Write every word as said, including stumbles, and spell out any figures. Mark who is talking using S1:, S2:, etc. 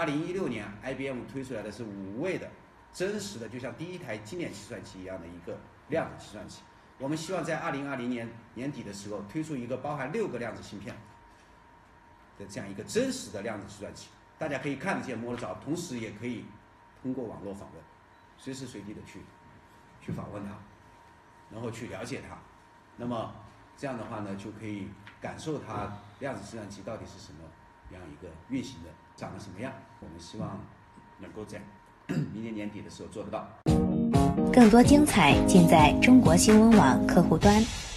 S1: 二零一六年 I B M 推出来的是五位的真实的，就像第一台经典计算器一样的一个量子计算器。我们希望在二零二零年年底的时候推出一个包含六个量子芯片的这样一个真实的量子计算器，大家可以看得见、摸得着，同时也可以通过网络访问，随时随地的去去访问它，然后去了解它。那么这样的话呢，就可以感受它量子计算器到底是什么样一个运行的，长得什么样。我们希望能够在明年年底的时候做得到。
S2: 更多精彩尽在中国新闻网客户端。